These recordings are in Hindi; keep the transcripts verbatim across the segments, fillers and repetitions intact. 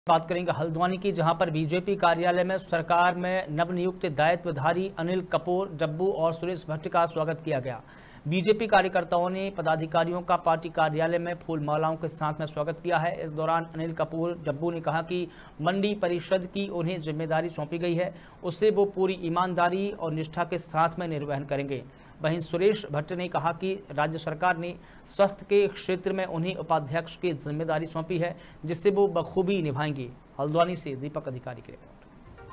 बात करेंगे हल्द्वानी की, जहां पर बीजेपी कार्यालय में सरकार में नवनियुक्त दायित्वधारी अनिल कपूर, जब्बू और सुरेश भट्ट का स्वागत किया गया। बीजेपी कार्यकर्ताओं ने पदाधिकारियों का पार्टी कार्यालय में फूल मालाओं के साथ में स्वागत किया है। इस दौरान अनिल कपूर जब्बू ने कहा कि मंडी परिषद की उन्हें जिम्मेदारी सौंपी गई है, उससे वो पूरी ईमानदारी और निष्ठा के साथ में निर्वहन करेंगे। वहीं सुरेश भट्ट ने कहा कि राज्य सरकार ने स्वास्थ्य के क्षेत्र में उन्हें उपाध्यक्ष की जिम्मेदारी सौंपी है, जिससे वो बखूबी निभाएंगे। हल्द्वानी से दीपक अधिकारी की रिपोर्ट।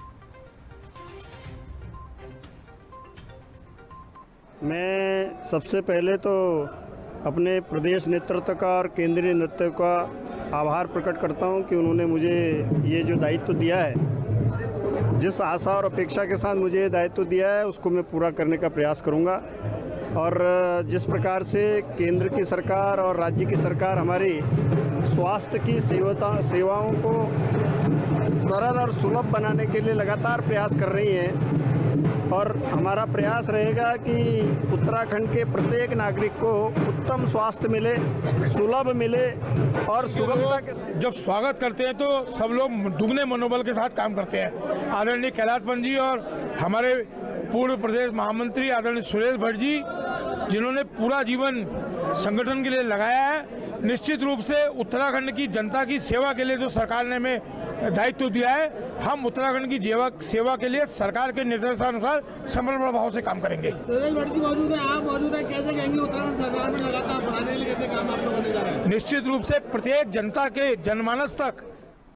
मैं सबसे पहले तो अपने प्रदेश नेतृत्व का और केंद्रीय नेतृत्व का आभार प्रकट करता हूं कि उन्होंने मुझे ये जो दायित्व दिया है, जिस आशा और अपेक्षा के साथ मुझे दायित्व दिया है उसको मैं पूरा करने का प्रयास करूंगा। और जिस प्रकार से केंद्र की सरकार और राज्य की सरकार हमारी स्वास्थ्य की सेवता सेवाओं को सरल और सुलभ बनाने के लिए लगातार प्रयास कर रही हैं, और हमारा प्रयास रहेगा कि उत्तराखंड के प्रत्येक नागरिक को उत्तम स्वास्थ्य मिले, सुलभ मिले और सुगमता के साथ। जब स्वागत करते हैं तो सब लोग दुगने मनोबल के साथ काम करते हैं। आदरणीय कैलाश पंत जी और हमारे पूर्व प्रदेश महामंत्री आदरणीय सुरेश भट्ट जी, जिन्होंने पूरा जीवन संगठन के लिए लगाया है, निश्चित रूप से उत्तराखंड की जनता की सेवा के लिए जो सरकार ने हमें दायित्व दिया है, हम उत्तराखंड की सेवा के लिए सरकार के निर्देशानुसार समर्पण भाव से काम करेंगे। सुरेश भट्ट जी मौजूद है, आप मौजूद है, कैसे कहेंगे उत्तराखंड सरकार में लगातार बढ़ाने के लिए कैसे काम आप लोग करने जा रहे हैं? निश्चित रूप से प्रत्येक जनता के जनमानस तक